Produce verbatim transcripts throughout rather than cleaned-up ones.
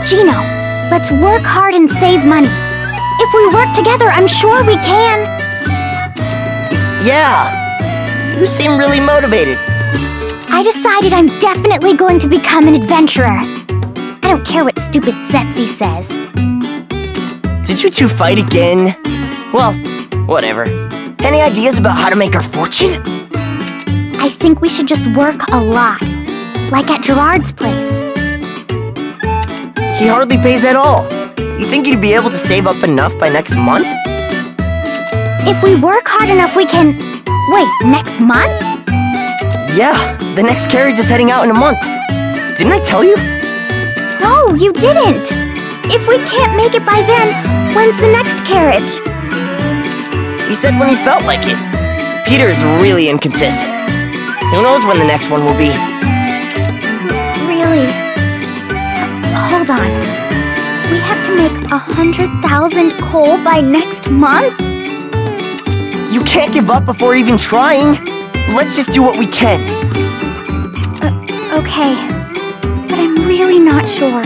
Gino, let's work hard and save money. If we work together, I'm sure we can. Yeah, you seem really motivated. I decided I'm definitely going to become an adventurer. I don't care what stupid Zetzi says. Did you two fight again? Well, whatever. Any ideas about how to make our fortune? I think we should just work a lot. Like at Gerard's place. He hardly pays at all. You think you'd be able to save up enough by next month? If we work hard enough, we can... Wait, next month? Yeah, the next carriage is heading out in a month. Didn't I tell you? No, you didn't. If we can't make it by then, when's the next carriage? He said when he felt like it. Peter is really inconsistent. Who knows when the next one will be? Really? Hold on. We have to make a hundred thousand coal by next month? You can't give up before even trying. Let's just do what we can. Uh, okay. But I'm really not sure.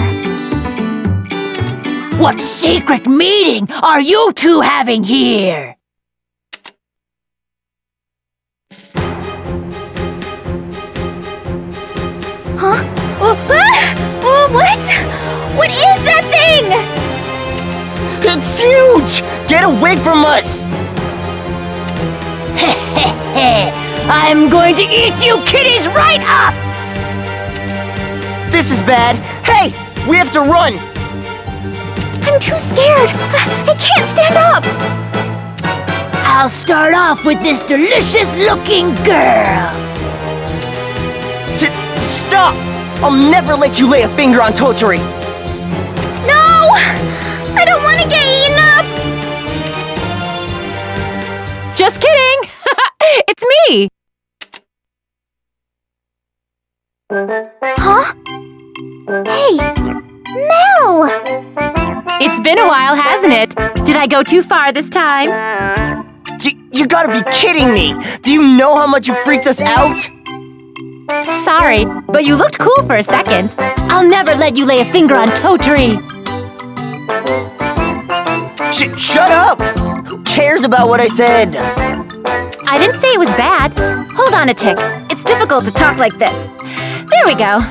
What secret meeting are you two having here? Huh? Oh, ah! Oh, what? What is that thing? It's huge! Get away from us! I'm going to eat you kitties right up! This is bad. Hey, we have to run! I'm too scared. I can't stand up. I'll start off with this delicious-looking girl. S stop! I'll never let you lay a finger on Toturi. No! I don't want to get eaten up. Just kidding! It's me! Huh? Hey, Mel! It's been a while, hasn't it? Did I go too far this time? You, you gotta be kidding me! Do you know how much you freaked us out? Sorry, but you looked cool for a second. I'll never let you lay a finger on Toturi! Sh shut up! Who cares about what I said? I didn't say it was bad. Hold on a tick. It's difficult to talk like this. There we go.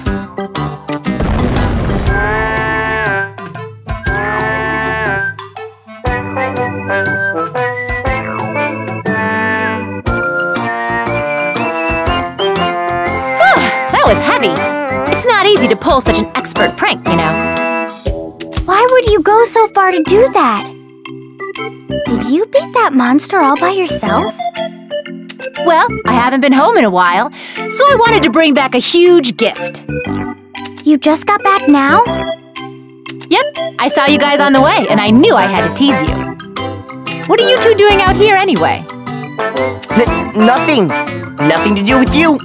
That was heavy. It's not easy to pull such an expert prank, you know. Why would you go so far to do that? Did you beat that monster all by yourself? Well, I haven't been home in a while, so I wanted to bring back a huge gift. You just got back now? Yep, I saw you guys on the way, and I knew I had to tease you. What are you two doing out here anyway? N nothing. Nothing to do with you.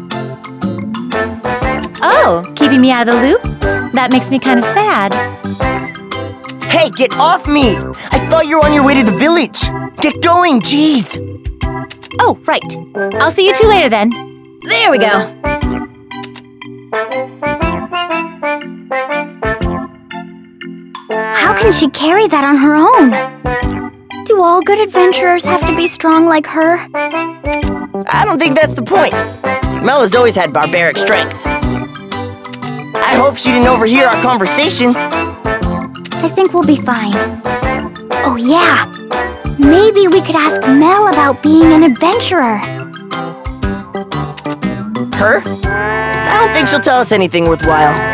Oh, keeping me out of the loop? That makes me kind of sad. Hey, get off me! I thought you were on your way to the village! Get going, jeez! Oh, right. I'll see you two later then. There we go. How can she carry that on her own? Do all good adventurers have to be strong like her? I don't think that's the point. Mel has always had barbaric strength. I hope she didn't overhear our conversation. I think we'll be fine. Oh yeah! Maybe we could ask Mel about being an adventurer. Her? I don't think she'll tell us anything worthwhile.